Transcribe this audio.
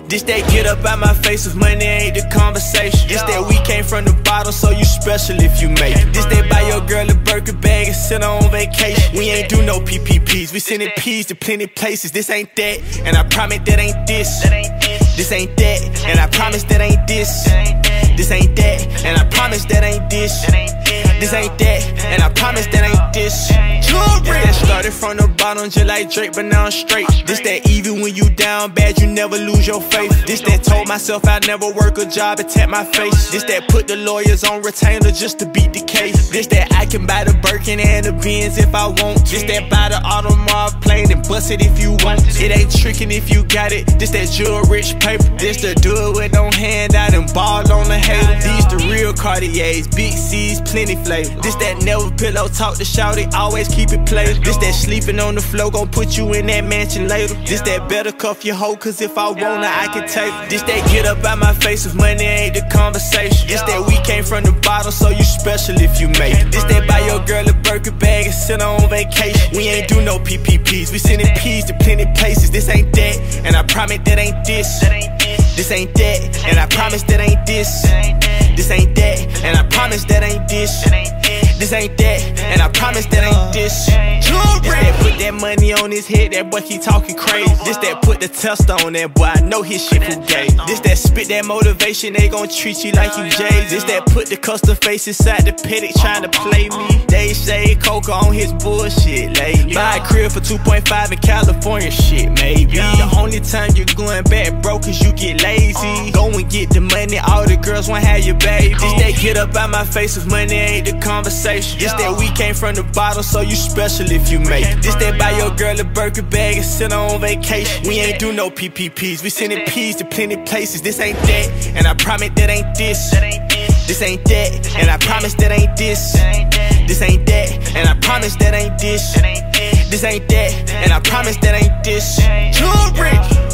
This that get up out my face if money ain't the conversation. This that we came from the bottom, so you special if you make it. This that buy your girl a Birkin bag and send her on vacation. We ain't do no PPPs, we sending P's to plenty places. This ain't that, and I promise that ain't this. This ain't that, and I promise that ain't this. This ain't that, and I promise that ain't this. This ain't that, and I promise that ain't this. That started from the bottom just like Drake, but now I'm straight. This that even when you down bad, you never lose your faith. This that told myself I'd never work a job and tap my face. This that put the lawyers on retainer just to beat the case. This that I can buy the Birkin and the Benz if I want. This that buy the Audemars plane and bust it if you want. It ain't tricking if you got it. This that jewel rich paper. This the do it with no hand out and ball on the hater. These the real Cartiers, big C's, plenty flavor. This that never pillow talk to shouty, always keep it played. This that sleeping on the floor gon' put you in that mansion later. This that better cuff your hoe, cause if I wanna I can take it. This that get up out my face if money ain't the conversation. This that we came from the bottom, so you special if you make it. This that buy your girl a Birkin bag and send her on vacation. We ain't do no PPPs, we sending P's to plenty places. This ain't that, and I promise that ain't this. This ain't that, and I promise that ain't this. This ain't that, and I promise that ain't this. This ain't that, and I promise that ain't this. This that put that money on his head, that boy keep talking crazy. This that put the test on that boy, I know his shit from gay. This that spit that motivation, they gon' treat you like you Jay. This that put the custom face inside the Patek trying to play me. They say Coca on his bullshit lately. Buy a crib for 2.5 in California, shit maybe. The only time you're going back broke is you get lazy. Go and get the money, all the girls wanna have your baby. This that get up out my face if money ain't the conversation. This that we came from the bottom, so you special if you make it. This that buy your girl a Birkin bag and send her on vacation. We ain't do no PPPs, we sending P's to plenty places. This ain't that, and I promise that ain't this. This ain't that, and I promise that ain't this. This ain't that, and I promise that ain't this. This ain't that, and I promise that ain't this. Too rich.